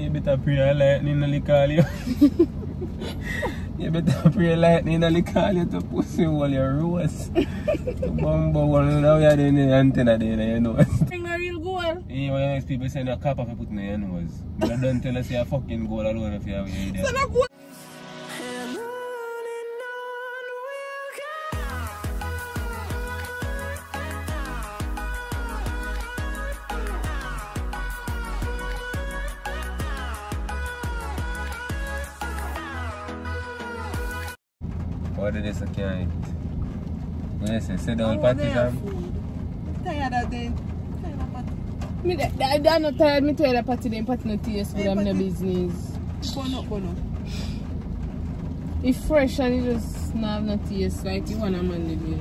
You better pray lightning and call you. You better pray lightning and call you to pussy all your rose. Bumbo one now you're doing the antenna there, you know. Bring a real goal. Yeah, when next people say no cap off you put in your nose. But don't tell us you're fucking goal alone if you have your idea. So no goal. What did this can't eat? What you say? Sit down patty jam? Tired of them. I'm not tired. I'm tired of patty. Them patty no taste good. I'm no business. Bono. It's fresh and it just not have no taste like you want a man to do.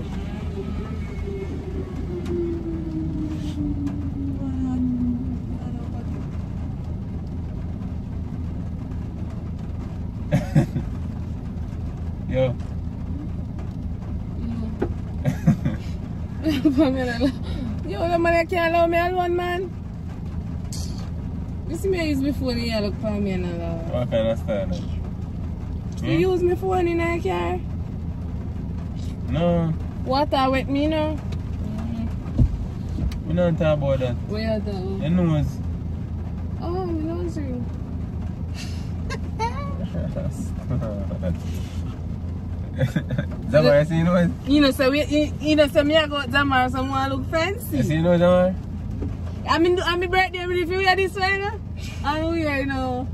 Yo. Yo, the man can't allow me alone, man. You see me use my phone here, look for me and allow. What kind of style? You use my phone in the car? No. Water with me now? We don't talk about that. Where you talk? Your nose. Oh, my nose ring. Zamar, you see nose? You know, so me I go Zamar, someone look fancy. You see nose, Zamar? I'm my birthday, if you wear this one, you know? I'm weird, you know.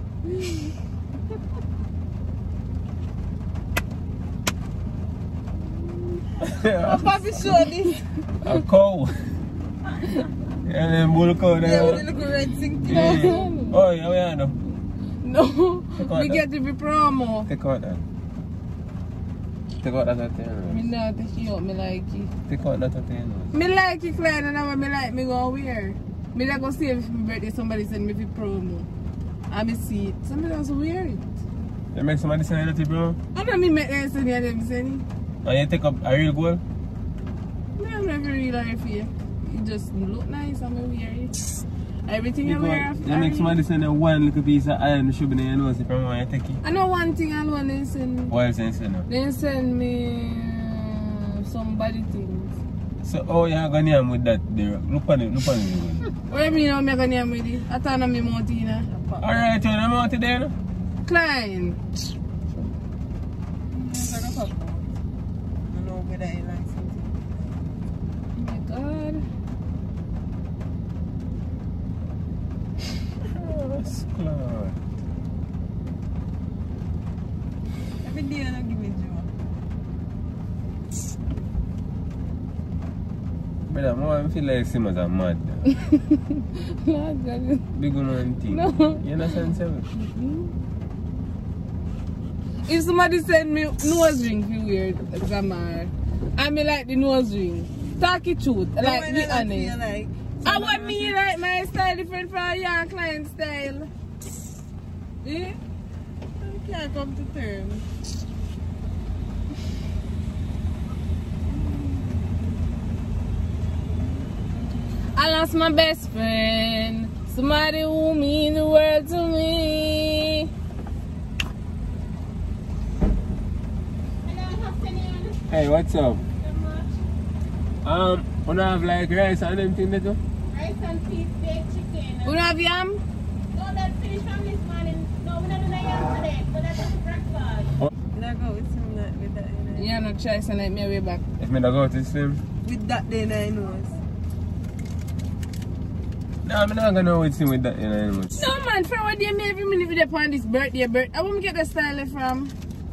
What Papi show this? A cow. And then bull cow there. Yeah, with the little red thing. Yeah. Oh, yeah, we are no. No, we get to be promo. Take out that. Take out that thing. Me not take you out, me like it. Take out that thing. Me like it, KLYNE, and now me like me go wear. Me like go see if my birthday somebody send me for promo. I me see it. Somebody else wear it. You make somebody send it, bro? I don't mean make them send it, them send it. And you take up a real goal? No, I'm never real or fake. It just look nice and me wear it. Everything I wear you make somebody send a one little piece of iron should be in your nose if you want to take it. I know one thing alone they send me. What else they send you? They send me some body things. So how you going to with that there? Look on it. What do you mean I'm going to with it? I thought I'm mouth in it. Alright, you're not out there no? KLYNE. I know whether I like something. Oh my God. Claude. Every day I don't give me joy. Brother, I feel like Simmons are mad. Lord God. Big one thing. No. You understand, Simon? If somebody send me nose ring, feel weird, Zamar. I mean like the nose ring. Talk it truth, like be honest. Like, I want me like my style different from your KLYNE style. Eh? I can't come to terms. I lost my best friend, somebody who mean the world to me. Hey, what's up? We don't have like rice and them things too? Rice and peas, baked chicken. We don't have yam? No, that's finished from this morning. No, we're not doing yam today, but that's just breakfast. I go with him with that. Yeah, no choice and let me way back. If me not go to swim? With that then I know. No, I'm not gonna know with him with that, you know. No man, from what day me every minute with upon this birthday. I want to get the style from.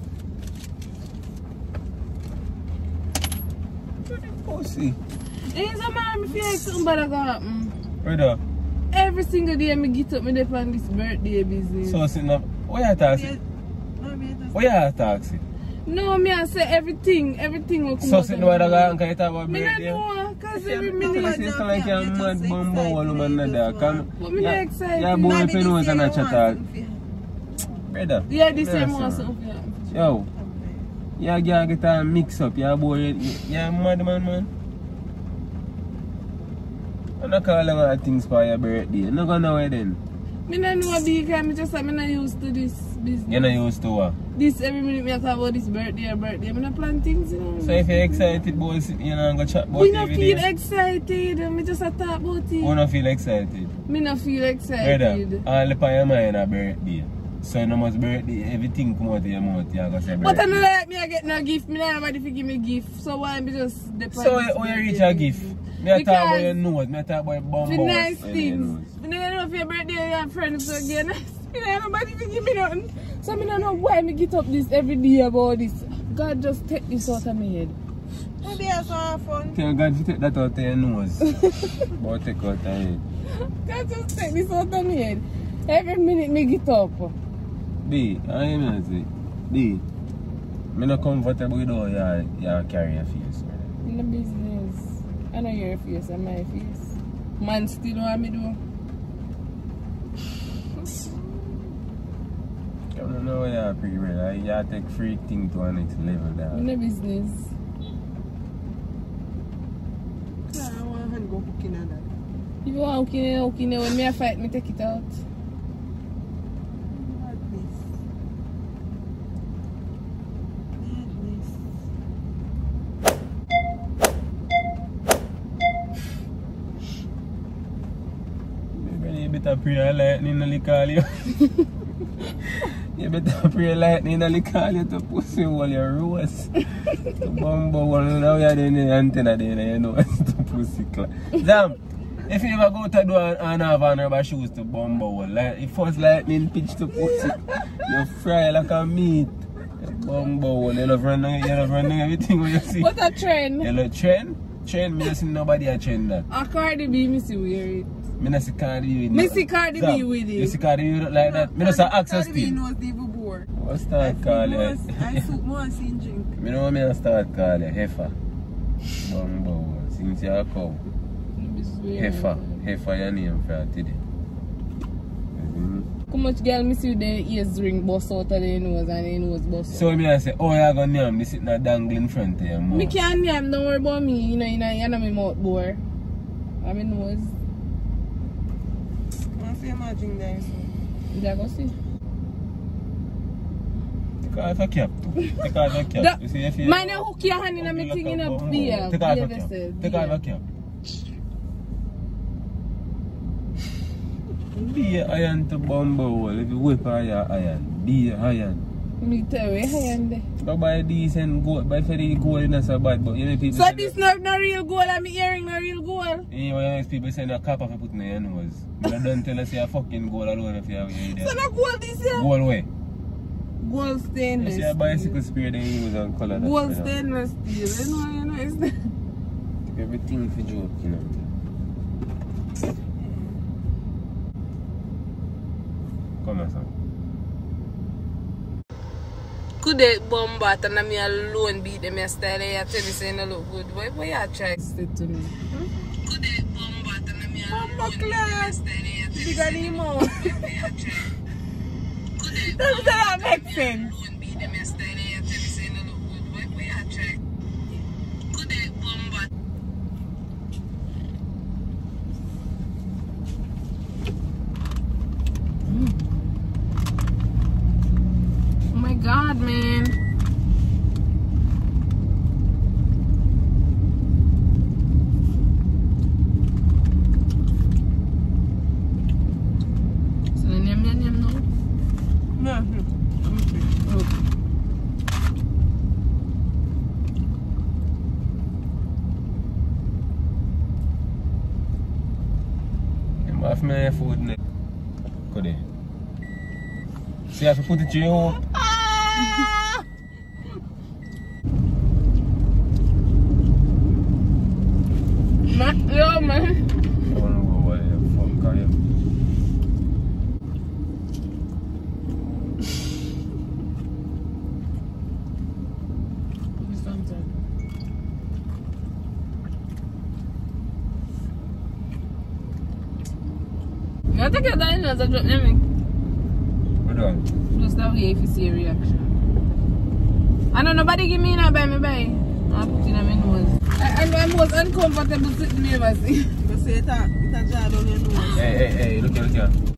Pussy. It's a man, I feel like something bad gonna happen. Brother. Every single day I get up me upon this birthday business. So sitting up, what you taxi? What you taxi? No, me I say everything will come So out sitting of over the me. guy and can you talk about Me birthday? not know, cause every You minute. say like you're mad bumbo all man there. But me not excited. Yeah, boy, if you know it's a chat. Brother. Yeah, the same one. So, yeah. Yo. You get a mix up, you boy, you're mad man. I'm not calling all things for your birthday. I'm not gonna know it then. Me don't know because I'm just I'm not used to this business. You're not used to what? This every minute me talk about this birthday. I'm not plan things, you know. So if you're excited, boys, you know, I'm going to chat about we it. don't feel excited. Me just talk about it. You don't feel excited? Me not feel excited. Brother, all up on your mind a birthday. So no much birthday, everything come out of your mouth, you're going to say birthday. But I don't like me, I get no gift. Me not nobody to give me gift. So why me just depend. So how you reach a gift? Me I talk about your nose, me I talk about your bum for nice things. Me don't know if your birthday you have friends so again. Me don't nobody to give me nothing. So me don't know why me get up this every day about this. God just take this out of my head. Maybe that's so fun. Tell God to take that out of your nose. But take out of your head. God just take this out of my head. Every minute me get up. B, I am not say. B, I'm not comfortable with all you carry your face. In the business. I know your face and my face. Man still want me do. I don't know why you're pre-real. You take free thing to a next level there. In the business. I want to go cooking on that. If you want cooking, when me a fight, me take it out. You better pray lightning and call you. You better pray lightning and call you to pussy all your rose. To bumbo one now you're doing the antenna there, you know it's to pussy clap. Damn, if you ever go to do and have on rubber shoes to bumbo one, like if first lightning pitch to pussy, you fry like a meat. Bumbo one, you love running everything when you see. What a trend? You know trend? Trend, me don't see nobody a trend that. A Cardi B, me see weird. Me not see Cardi B with it. Me see Cardi B with it. You see Cardi B like that? Me just access Cardi B still. knows the evil bore. What start call you? I soup more seen drink. Me know me a start call you heifer. Bumbo. Since you come. Heifer your name for today. How much girl me see the ears ring bust out of the nose and the nose bust out? So me I say, oh you gonna name this sitting a dangle in front of your mouth. Me can't name, don't worry about me. You know my mouth bore. I mean nose. I see my drink there. You go see. Take off a cap too. Take off a cap. You see if you... Man, you hook your hand in a me thing in a beer. Take off a cap. Take off a cap. Be a iron to bumbo. If you whip your iron, be a iron. Me tell you, iron there. Go buy decent gold. Buy for the gold is not so bad, but you know people. So this not no real gold and me earring no real gold. You know people saying a copper for putting in your nose. But don't tell us you're fucking gold alone if you have your head. So no gold this year? Gold way. Gold stainless. You see a bicycle spray then you use and color that. Gold stainless steel. You know, it's that. Everything for joke, you know. Come on, son. Could they bomb bat and me alone beat them a style and you tell me say no look good? Why you try to say to me? Could they bomb bat and me alone beat them a style and you tell me say no look good? Does that make sense? Beat them a style and you tell me say no look good. Why you try? Could they bomb bat? Oh my God, man. So yum now? No. Okay. I'm off my food now. Could they? See, I have to put it to your home. Yo, man. I don't know what the fuck are you. I think you're dying as a drop, me. What on? Just that way if you see a reaction. I know nobody give me that by me by. I put it in my nose. I was uncomfortable sitting near my seat. You say it a jar down your nose. Hey, look here.